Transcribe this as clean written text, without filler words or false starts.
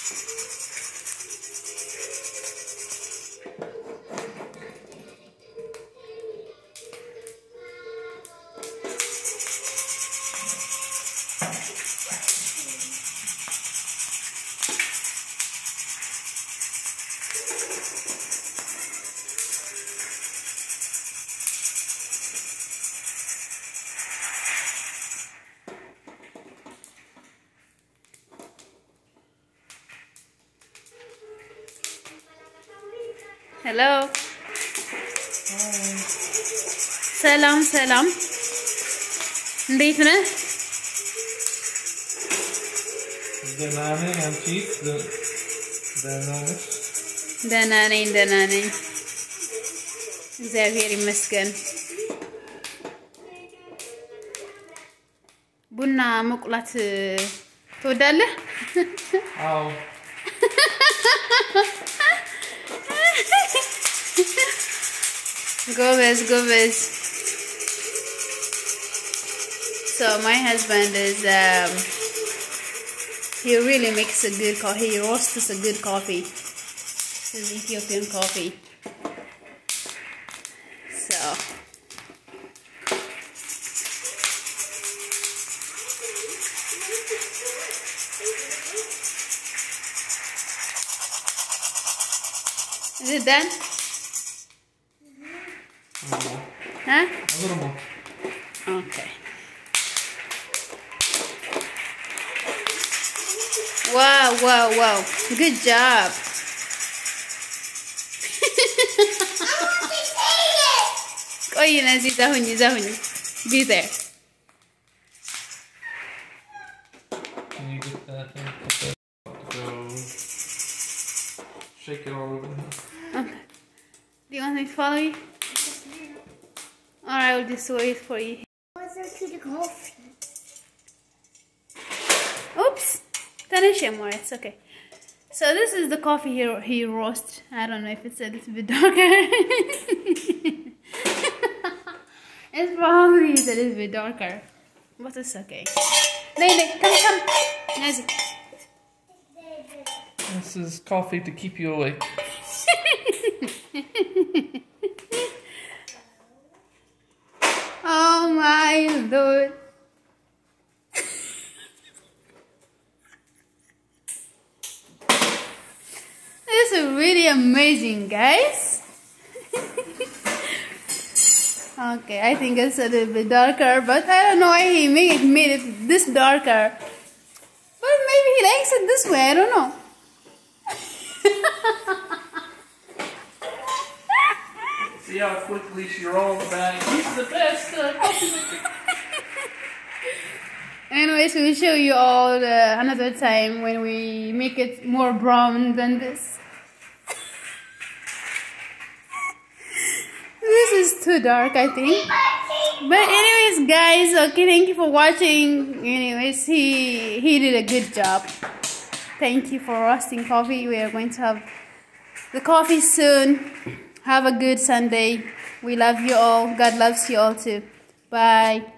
Hello. ሰላም ሰላም እንዴት ነህ? ደህና ነኝ እግዚአብሔር ይመስገን። ቡና መቁላት ትወዳለህ? አዎ። Goobez. So my husband is he really makes a good coffee. He roasts a good coffee. It's Ethiopian coffee. So is it done? Huh? A little more. Okay. Wow. Good job. Oh, you know, Zahuni. Be there. Can you get that thing? Go. Shake it all over. Okay. Do you want me to follow you? Alright, I will just wait for you. To the coffee. Oops! Finish him more, it's okay. So this is the coffee he roasts. I don't know if it's a little bit darker. It's probably a little bit darker. But it's okay. Lele, come. Nazi. This is coffee to keep you awake. Oh my Lord. This is really amazing, guys. Okay, I think it's a little bit darker, but I don't know why he made it this darker. But maybe he likes it this way, I don't know. See how quickly she rolled the bag. He's the best coffee maker. Anyways, we'll show you all another time when we make it more brown than this. This is too dark, I think. But anyways, guys, okay, thank you for watching. Anyways, he did a good job. Thank you for roasting coffee. We are going to have the coffee soon. Have a good Sunday. We love you all. God loves you all too. Bye.